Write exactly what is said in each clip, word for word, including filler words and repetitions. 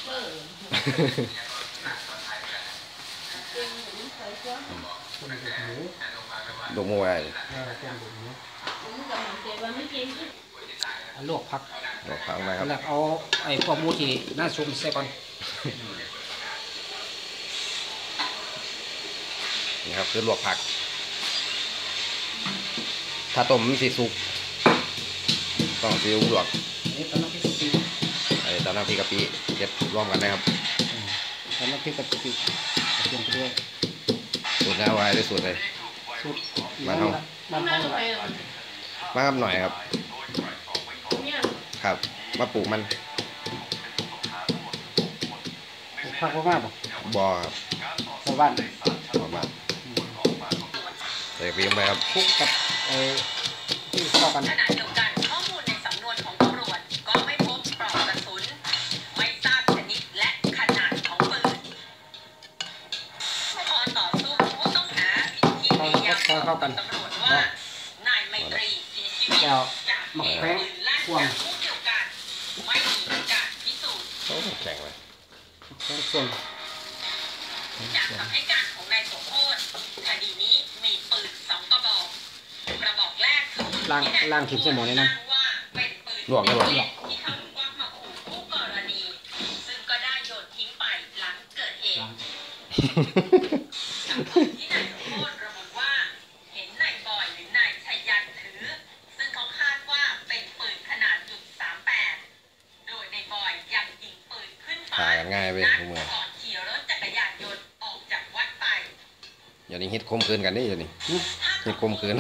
ดกมูอะไรลวกผักลวกผักไหมครับแล้วเอาไอ้พวกหมูที่น่าชุมใส่ก่อนนี่ครับคือลวกผักถ้าต้มสีสุกต้องซีอิ๊วลวกนี่ตอนน้ำพริกกะปิไอ้ตอนน้ำพริกกะปิเก็บร่วมกันนะครับตอนน้ำพริกกะปิกระเทียมไปด้วยสูตรแล้วไว้ได้สูตรเลยสูตรมาเท่ามาเท่าไหร่มาครับหน่อยครับครับมาปลูกมันผักพวกมากบ่บ่ครับชาวบ้านชาวบ้านใส่กะปิลงไปครับคลุกกับไอ้ที่เข้ากันขณะเดียวกันข้อมูลในสำนวนของตำรวจก็ไม่พบปลอกกระสุนไม่ทราบชนิดและขนาดของปืนพอต่อสู้ผู้ต้องหาที่พยายามบอกตำรวจว่านายไมตรีเสียชีวิตจากเหตุปืนลั่นจากผู้เกี่ยวกันไม่มีการพิสูจน์โอ้แข็งเลยแข็งส่วนจากคำให้การของนายโสมโภชคดีนี้มีปืนสองกระบอกกระบอกแรกคือล่างล่างถิ่นเสมอเลยนะลวกไม่ลวกที่เขาควักมาขู่คู่กรณีซึ่งก็ได้โยนทิ้งไปหลังเกิดเหตุที่นายโสมโภชระบุว่าเห็นนายบอยหรือนายชัยยันถือซึ่งเขาคาดว่าเป็นปืนขนาดจุดสามแปดโดยนายบอยยังยิงปืนขึ้นฟ้าง่ายไปทุกเมื่อก่อนขี่รถจักรยานยนต์ออกจากวัดไปอย่างนี้ฮิตคมคืนกันนี่อย่างนี้ฮิตคมคืน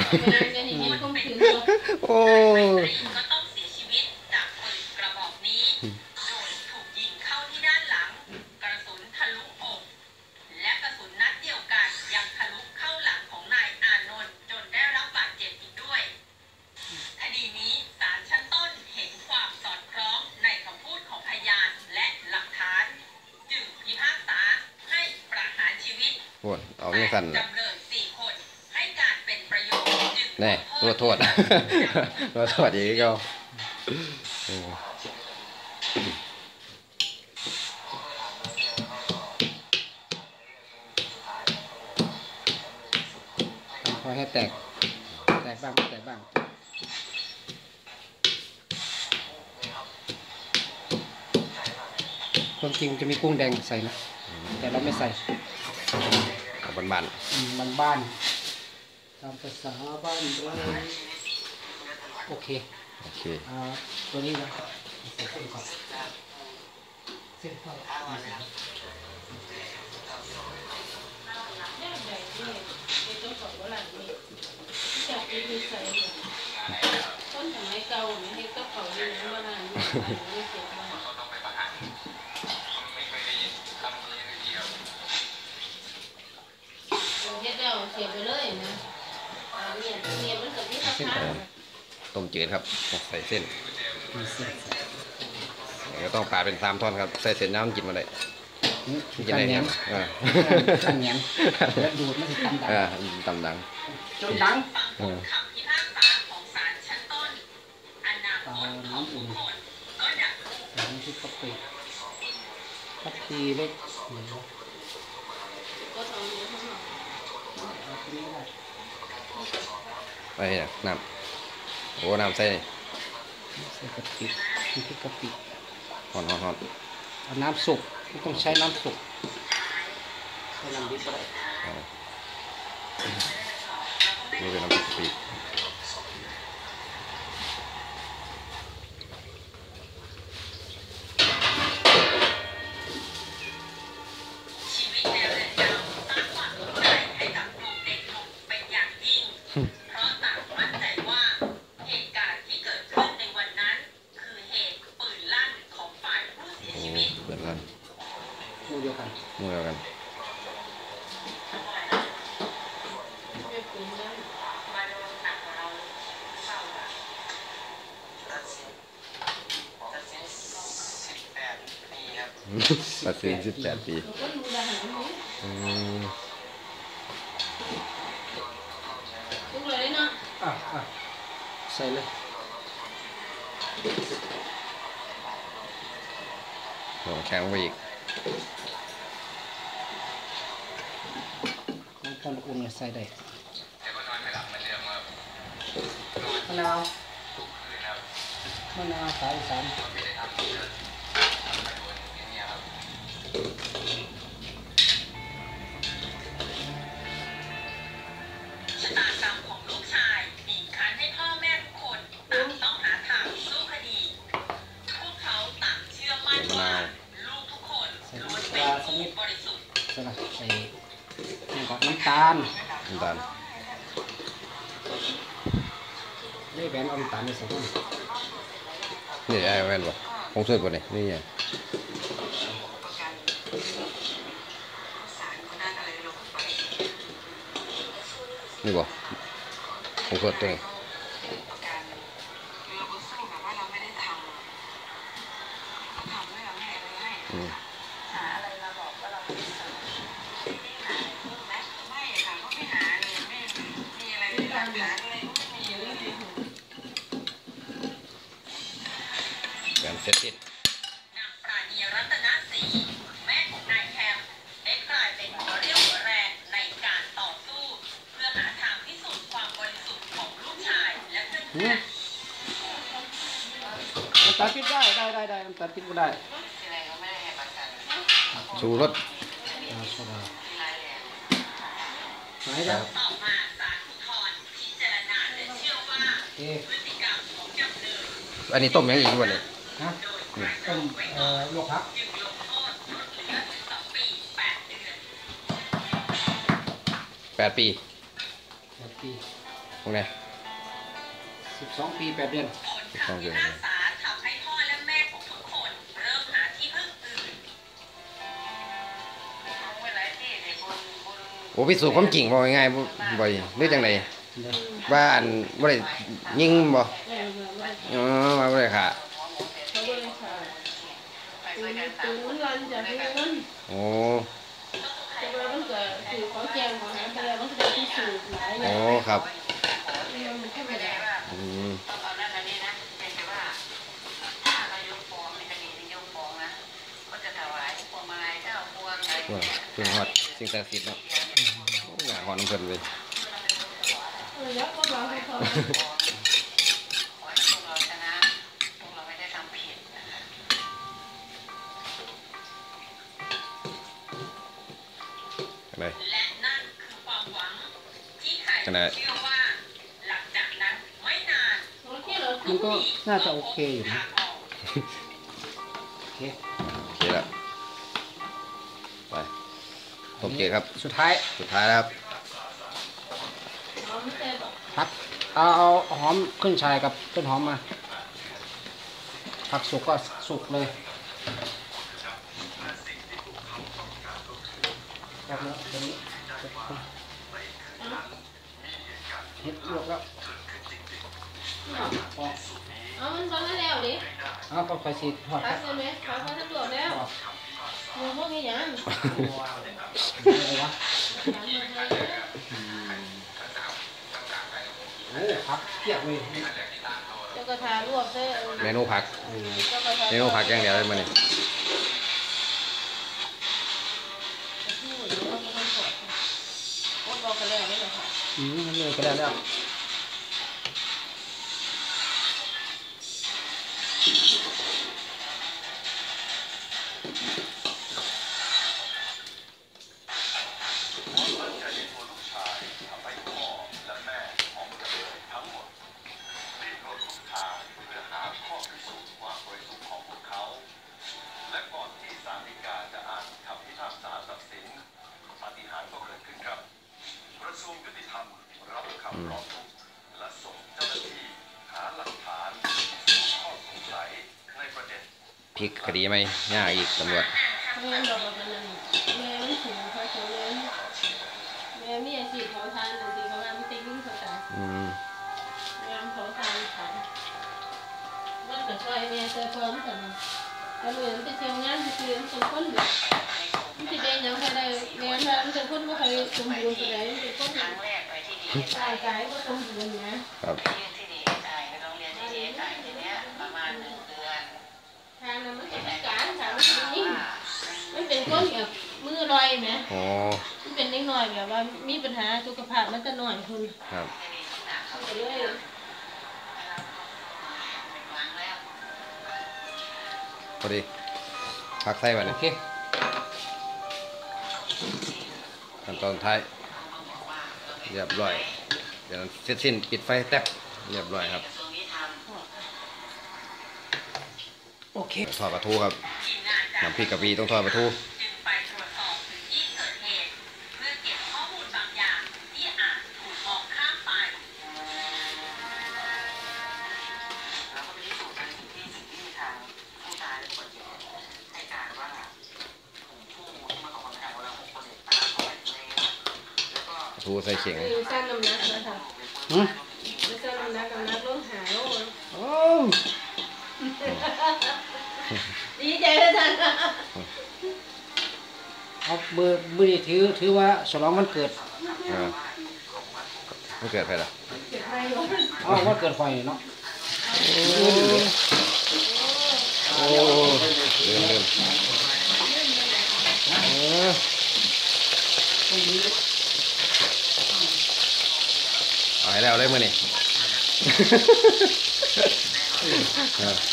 โอ้ก็ต้องเสียชีวิตจากปืนกระบอกนี้โดยถูกยิงเข้าที่ด้านหลังกระสุนทะลุอกและกระสุนนัดเดียวกันยังทะลุเข้าหลังของนายอานนท์จนได้รับบาดเจ็บอีกด้วยคดีนี้ศาลชั้นต้นเห็นความสอดคล้องในคำพูดของพยานและหลักฐานจึงพิพากษาให้ประหารชีวิตโอ้เอาไม่สั่นจำเลยสี่คนให้การเป็นประโยชน์จึงแน่ตัวโทษตัวโทษอีกก็พอให้แตกแตกบ้างแตกบ้างความจริงจะมีกุ้งแดงใส่นะแต่เราไม่ใส่กับบ้านบ้านบ้านตามภาษาบ้านเราโอเคโอเคอ่าตัวนี้นะใส่เส้นก่อนเส้นก่อนต้นสมัยเก่าเนี่ยให้ก็เขาอยู่ในบ้านไม่เก็บมาเฮ็ดแล้วเสียไปเลยนะเนี่ยเนี่ยมันกับที่ราคาต้มจืดครับใส่เส้นก็ต้องปาดเป็นสามท่อนครับใส่เส้นน้ำจิ้มมาเลยกินได้เนี่ยขันเงี้ยแล้วดูดไม่ถึงตำดังตำดังจนดังคำพิพากษาของศาลชั้นต้นอนาคตของทุกคนก็ดับนี่คือข้าวปีข้าวปีเล็กก็ทำเยอะมากไปเนี่ยน้ำโอ้น้ำใส่ใส่กะปินี่คือกะปิหอนหอนหอนเอาน้ำสุกไม่ต้องใช้น้ำสุกใช้น้ำดิบก็ได้นี่เป็นน้ำกะปิเพราะต่างมั่นใจว่าเหตุการณ์ที่เกิดขึ้นในวันนั้นคือเหตุปืนลั่นของฝ่ายผู้เสียชีวิตปืนลั่นมือเดียวกันมือเดียวกันตัดสินสิบแปดปีอ่ะอ่ะใส่เลยลงแข็งไปอีกน้ำตาลอุ่นใส่ได้มะนาวมะนาวสายอีสานชะตากรรมของลูกชายบีบคั้นให้พ่อแม่ทุกคนต่างต้องหาทางสู้คดี พวกเขาต่างเชื่อมั่นว่าลูกทุกคนล้วนเป็นผู้บริสุทธิ์ใส่ละใส่นี่ก็น้ำตาลน้ำตาลนี่แบนเอาน้ำตาลไปใส่ก่อนนี่ไอ้แว่นบ่คงช่วยป่ะนี่นี่ไงนี่บ่คงช่วยตัวนี้อืมการเสร็จสิ้นนางปราณีรัตนศรีแม่ของนายแคมได้กลายเป็นหัวเรี่ยวหัวแรงในการต่อสู้ เพื่อหาทางพิสูจน์ความบริสุทธิ์ของลูกชายและเพื่อนน้ำตาลปิดได้ได้ได้ได้น้ำตาลปิดก็ได้ชูรสอ่าโซดาไหนจ้ะๆต่อมาศาลอุทธรณ์พิจารณาและเชื่อว่าโอเคพฤติกรรมของจำเลยอันนี้ต้มยังอีกบ่เนี่ยฮะต้มเอ่อลวกผักจึงลงโทษลดเหลือสองปีแปดเดือนแปดปีแปดปีตรงไหนสิบสองปีแปดเดือนผลคำพิพากษาทำให้พ่อและแม่ของทุกคนเริ่มหาที่พึ่งอื่นโอ้พิสูจน์ความจริงบ่ง่ายๆบ่บ่อยหรือจังไดเดี๋ยวว่าอันบ่ได้ยิงบ่อ๋อว่าบ่ได้ค่ะเขาบริษัทตื่นตื่นมันรันจากที่นั่นโอ้แต่ว่ามันก็คือเขาแจ้งมาหาแต่แล้วมันก็จะพิสูจน์หลายอโอ้ย่างครับมันแค่ไม่ได้อืมต้องเอานั่นอันนี้นะเป็นแต่ว่าถ้าเรายกฟ้องในคดีที่ยกฟ้องนะก็จะถวายพวงมาลัยเก้าพวงอะไรว่าเพิ่งฮอดสิ่งศักดิ์สิทธิ์เนาะโอ้หน้าฮอดน้ำเพิ่นเลยเออยักษ์ก็มาให้เขาขอให้พวกเราชนะพวกเราไม่ได้ทำผิดนะคะอะไรและนั่นคือความหวังที่ใครขนาดเชื่อว่าหลังจากนั้นไม่นานโอเคเหรอมันก็น่าจะโอเคอยู่นะทางออกโอเคโอเคแล้วไปโอเคครับสุดท้ายสุดท้ายแล้วครับเอาไม่ใช่บอกผักเอาเอาหอมขึ้นชายกับต้นหอมมาผักสุกก็สุกเลยครับเนาะเดี๋ยวนี้เห็ดลวกแล้วพอเอามันฟังให้แล้วดิเอาก็ไปสิทอดคพัรักบเลยไหมพักพักทั้งตัวแล้วมือพวกนี้ยังอะไรวะยังมือใครเลยโอ้ผักเทียบเลยเจ้ากระทาลวกเส้นเมนูผักเจ้ากระทาเมนูผักอย่างเดียวเลยมันนี่ที่หัวเราไม่ต้องสดโอ๊ตบอกกันแล้วไม่เหรอคะอืมมันเลยก็ได้แล้วและก่อนที่ศาลฎีกาจะอ่านคำพิพากษาตัดสินปาฏิหาริย์ก็เกิดขึ้นครับกระทรวงยุติธรรมรับคำร้องทุกข์และส่งเจ้าหน้าที่หาหลักฐานสู่ข้อสงสัยในประเด็นพลิกคดีไหมยากอีกตำรวจแม่ดอกมันนั่นแม่ไม่ถึงเขาเฉยแม่มีอาชีพเผาทานจริงๆเขางานติ๊กนิ่งเขาแต่อืมงานเผาทานขายมันก็ช่วยแม่เจอเพิ่มกันแล้วเลยมันจะเชียงงานจะคือมันเป็นคนแบบมันจะเป็นยังไงได้แม่ถ้ามันเป็นคนก็เคยสมบูรณ์ไปไหนมันเป็นคนครั้งแรกไปที่ดีร่างกายก็สมบูรณ์นะครับไปยื่นที่ดีใจไปโรงเรียนที่ดีใจทีเนี้ยประมาณหนึ่งเดือนทางนั้นมันจะพิการทางมันจะมีลอยไหมอ๋อมันเป็นเล็กน้อยแบบว่ามีปัญหาสุขภาพมันจะหน่อยคุณครับก็เลยพอดีพักไส้มาโอเนี่ยเคขั้นตอนท้ายเรียบร้อยเดี๋ยวเสร็จสิ้นปิดไฟแตบเรียบร้อยครับโอเคทอดปลาทูครับน้ำพริกกะปิต้องทอดปลาทูจึงไปตรวจสอบพื้นที่เกิดเหตุเพื่อเก็บข้อมูลบางอย่างที่อาจถูกมองข้ามไปแล้วก็ไปพิสูจน์กันที่สิ่งที่ทางผู้ตายและคนเจ็บให้การว่าถูกผู้ที่มาขอความเป็นธรรมของเราหกคนเนี่ยตามเขาไปในแล้วก็ปลาทูใส่เข่งคือสร้างน้ำหนักนะคะอืมไม่สร้างน้ำหนักน้ำหนักลงหาโลโอ้ดีใจเลยท่านเอาเบอร์เบอร์นี้ถือถือว่าฉลองวันเกิดอ่าไม่เกิดไปหรอเก็บไว้หมดอ๋อวันเกิดข่อยเนาะโอ้เริ่มเริ่มเออเอาให้แล้วเลยมือนี่เออ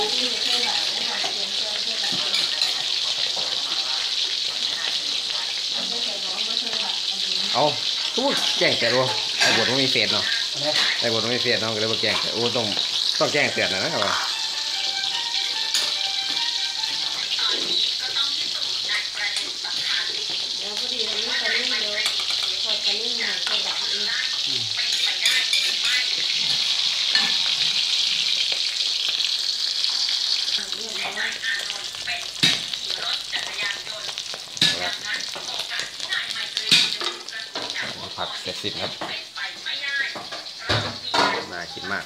เอาทุกแจ้งแต่ว่าไอ้บทมันมีเศษเนาะอะไรไอ้บทมันมีเศษเนาะก็เลยมาแจ้งแต่โอ้ต้องต้องแจ้งเตือนนะนะครับว่าเดี๋ยวพอดีอันนี้ตอนนี้เดี๋ยวพอตอนนี้หน่อยก็แบบนี้ผัดเสร็จสิ้นครับน่าคิดมาก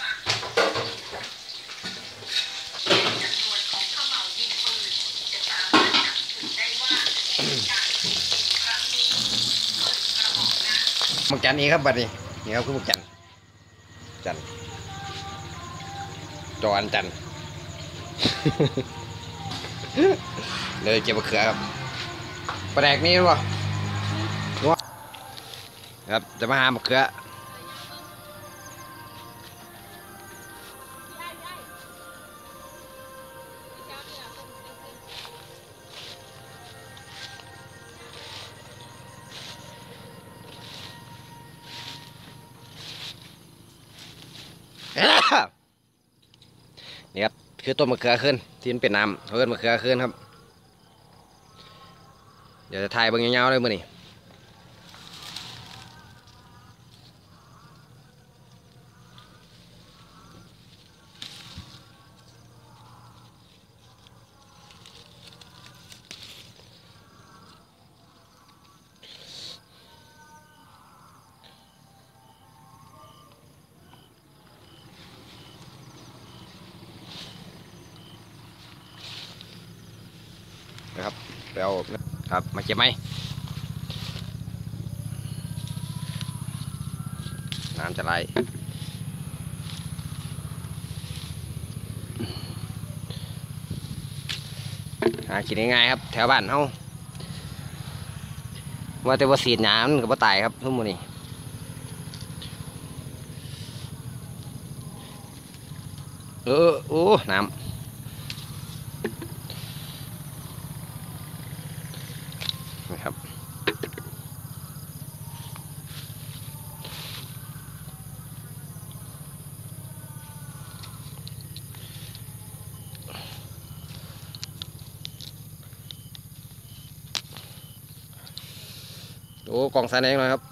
หมึกจันนี้ครับบัดนี้นี่ครับคือหมึกจันจันจอนจัน เลยเก็บมะเขือครับปลาแดกนี่รู้ป่ะครับจะมาหามะเขือนี่ครับคือต้นมะเขือขึ้นที่มันเป็นน้ำเขาเรียกมะเขือขึ้นครับเดี๋ยวจะถ่ายเบิ่งยาวๆเลยมื้อนี้นะครับไปเอาครับมาเก็บไหมน้ำจะไหลหากินง่ายๆครับแถวบ้านเฮาว่าแต่ว่าสีดน้ำกับว่าตายครับทุกมื้อนี้เออโอ้น้ำนะครับโอ้กล่องสายแดงเลยครับ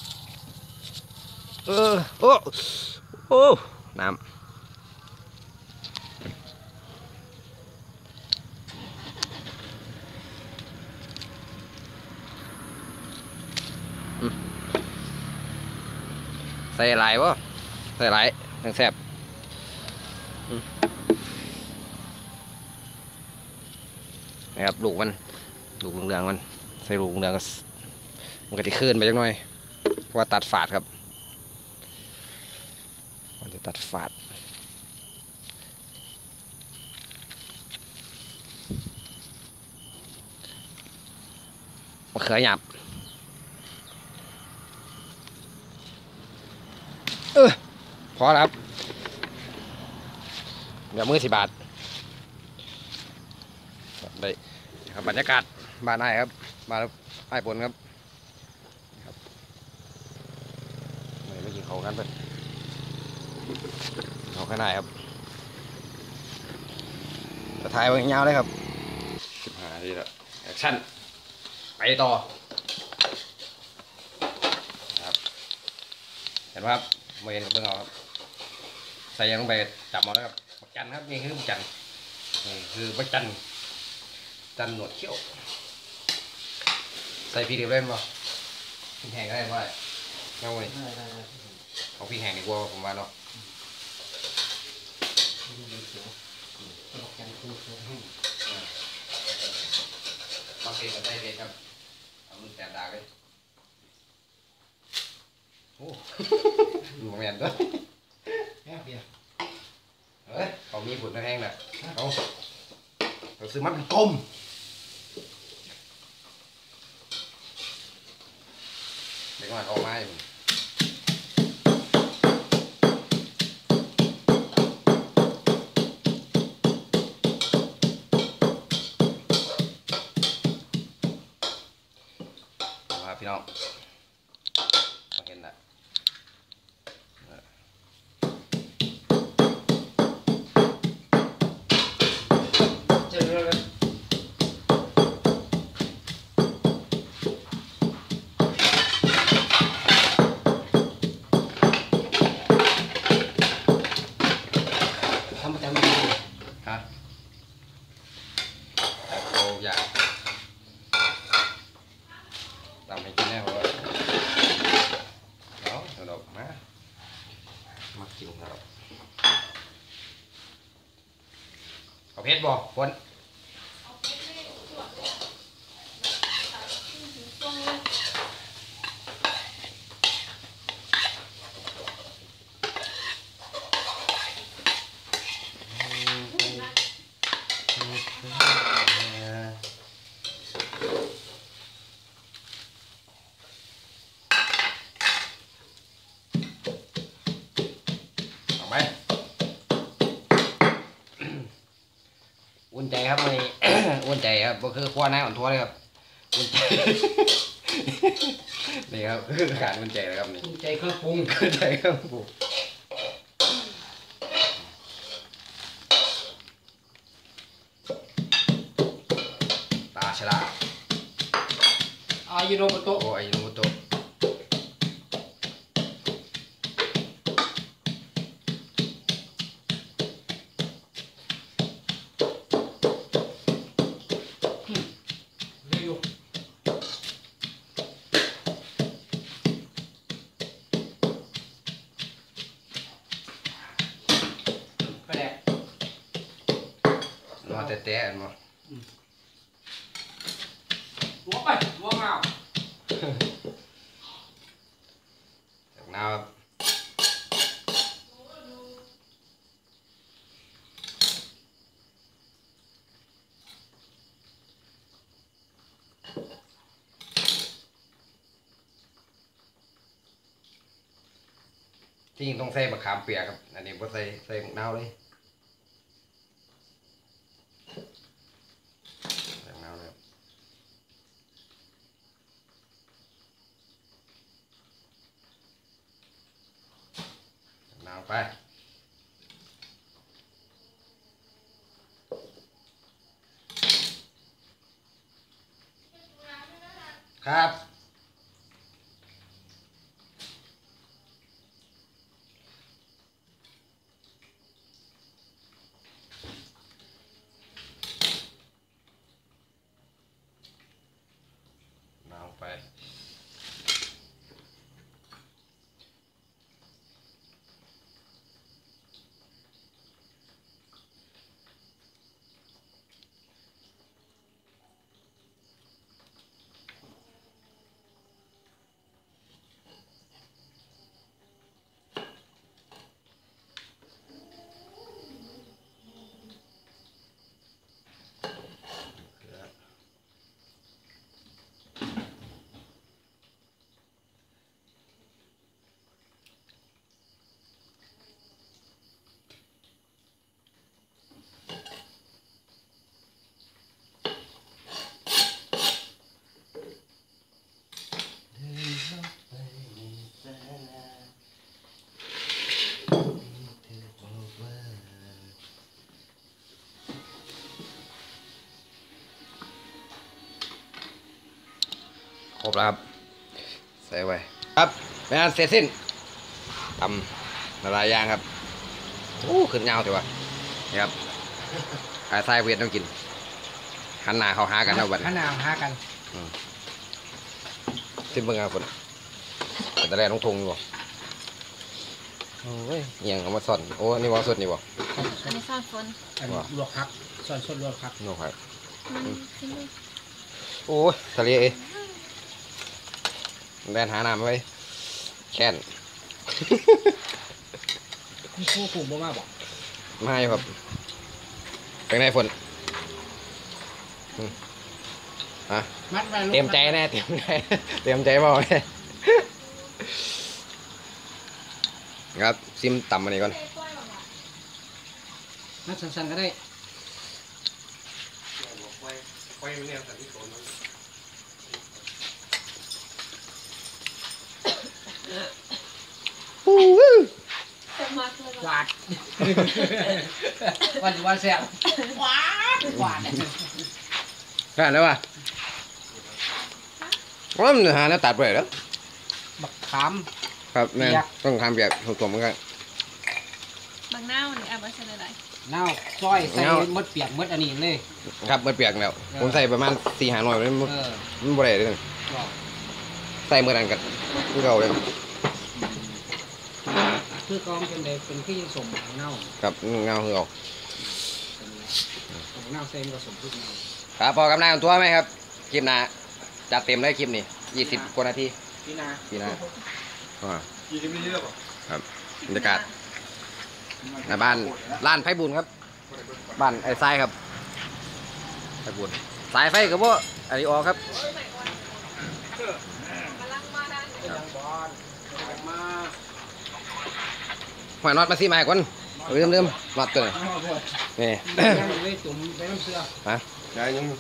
เออโอ้โอ้น้ำใส่หลายวะใส่หลายทั้งแซ่บนะครับลูกมันลูกเหลืองๆมันใส่ลูกเหลืองก็มันก็จะขึ้นไปจังหน่อยเพราะว่าตัดฝาดครับมันจะตัดฝาดขือหยาบเออพอแล้วครับเดี๋ยวมือสิบาทได้ครับบรรยากาศบ้านนายครับบ้านไอ้ปนครับครับไม่ไม่กินเขากันเพิ่นเขาข้างในครับจะถ่ายไว้ยาวเลยครับสิบห้านาทีแล้วแอคชั่นไปต่อครับเห็นไหมครับไม่เห็นกับเพิ่งเอาครับใส่ยังลงไปจับมาแล้วครับบักจันครับนี่คือบักจันนี่คือบักจันจันหนวดเขี้ยวใส่พริกเดียวได้ไหมพริกแห้งก็ได้ไหมเงาเลยเอาพริกแห้งดีกว่าผมว่าเนาะบางทีก็ได้เด็ดครับเอามือแตะดากเลยโอ้ดูแมนด้วยเฮ้ยเขามีผุดแห้งๆน่ะเอาเราซื้อมาเป็นต้มเด็กมันออกมาอยู่มาพี่น้องมาเห็นนะเจอแล้วกันทำประจำเลยฮะเราอยากทำให้กินแน่เพราะว่าเนาะเดี๋ยวเรามามากินครับเอาเพชรบ่ฝนเอาไหมอุ่นใจครับวันนี้ อุ่นใจครับก็คือขั้วหน้าอ่อนทั่วเลยครับอุ่นใจ นี่ครับคือการอุ่นใจนะครับนี่ใจเครื่องปรุงอุ่นใจครับผมตาฉลาดอายุโนโมโตะโอ้อายุโนโมโตะเร็วก็แดกนอนแต่แต่อันบ่หัวไปหัวเงาจากน้ำครับที่จริงต้องใส่มะขามเปียกครับอันนี้บ่ใส่ใส่มะนาวเลยใส่มะนาวเลยครับใส่มะนาวไปครับมะนาวไปครบแล้วครับใส่ไว้ครับเป็นอันเสร็จสิ้นตำละลายยางครับโอ้ขึ้นยาวแต่ว่านี่ครับไอ้ทรายเวียดต้องกินหันหน้าเขาหากันเอาบัดขนาดหากันซิมเบิ้งครับฝนแต่แรกต้องทงอยู่บ่โอ้ยเอียงเขามาสอนโอ้นี่ว่าสดนี่บ่อันนี้ซอสฝนอันนี้ลวกผักส่วนส่วนลวกผักโน้ครับมันขึ้นเลยโอ้ยทะเลเอ้ยแล่นหาน้ำไว้แค้นมีคู่ผูกบ่มาบอกมาอยู่ครับเป็นไงฝนอืมฮะมัดไว้ลูกเตรียมใจแน่เตรียมใจเตรียมใจมาแน่ครับซิมต่ำมานี่ก่อนมัดสั้นๆก็ได้จะมักเลยหวาดวันวันแซ่บหวาดหวาดได้แล้วว่ะว่ามันหาแล้วตัดไปแล้วบักขามครับแม่นเปียกต้องทำแบบสมๆเหมือนกันบางหน้ามันแอบมาใส่อะไรเน่าซอยใส่เน่ามดเปียกมดอันนี้เลยครับมันเปียกแล้วเออผมใส่ประมาณสี่หาหน่อยมันเออมันบ่ได้เลยบอกใส่เมื่อนั้นกันคือเก่าเลยคือกองเป็นใดเป็นขี้ยังสมเน่าครับเงาคือเก่าสมเน่าเส้นก็สมทุกเน่าครับพอกำลังตัวไหมครับคลิปหน้าจัดเต็มเลยคลิปนี้ยี่สิบกว่านาทีพี่นาพี่หน้าอ่ายี่สิบนาทีแล้วป่ะครับบรรยากาศในบ้านร้านไฟบุญครับ บ้านไอ้ทรายครับไฟบุญสายไฟกับว่าอันนี้ออกครับยังบอลมาหอยน็อตมาสิมาให้ก่อนเริ่มเริ่มน็อตตัวนี้เอาพวกนี่ยังเลยตุ่มไปน้ำเสื้อฮะยายยัง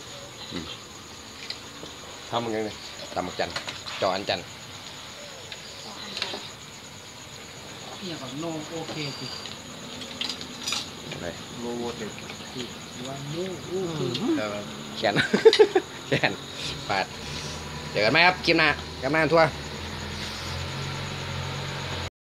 ทำยังไงตำหมึกจันทร์จออันจันทร์เนี่ยกับโนโอเคจิอะไรโลโวเต็มจิว่ามูอู้คือแขน แขนปาดเจอกันไหมครับคลิปหน้ากับหน้าทัวร์